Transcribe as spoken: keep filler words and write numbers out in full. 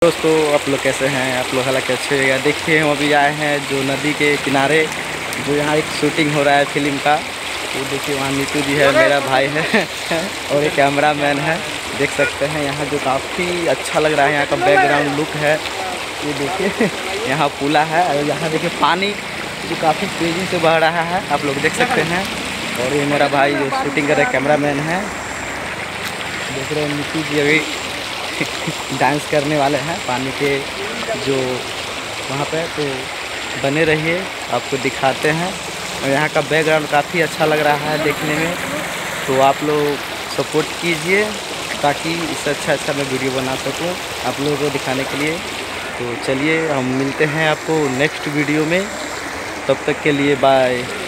दोस्तों आप लोग कैसे हैं? आप लोग हालांकि अच्छे होगा। देखिए हम अभी आए हैं जो नदी के किनारे, जो यहाँ एक शूटिंग हो रहा है फिल्म का। तो देखिए वहाँ नीतू जी है, मेरा भाई है और एक कैमरा मैन है। देख सकते हैं यहाँ जो काफ़ी अच्छा लग रहा है, यहाँ का बैकग्राउंड लुक है। ये देखिए यहाँ पुला है और यहाँ देखिए पानी जो काफ़ी तेज़ी से बह रहा है, आप लोग देख सकते हैं। और ये मेरा भाई जो शूटिंग कर रहे कैमरा मैन है। देख रहे हैं नीतू जी अभी डांस करने वाले हैं पानी के जो वहाँ पे। तो बने रहिए, आपको दिखाते हैं। और यहाँ का बैकग्राउंड काफ़ी अच्छा लग रहा है देखने में, तो आप लोग सपोर्ट कीजिए ताकि इससे अच्छा अच्छा मैं वीडियो बना सकूं आप लोगों को दिखाने के लिए। तो चलिए हम मिलते हैं आपको नेक्स्ट वीडियो में, तब तक के लिए बाय।